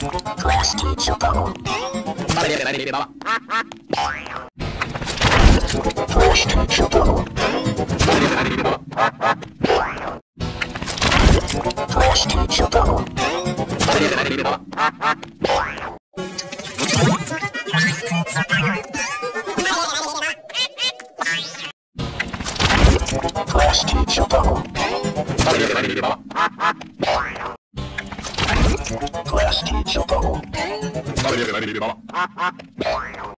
Class teacher bubble. Class teacher bubble. Class teacher bubble. Class teacher bubble. Class teacher bubble.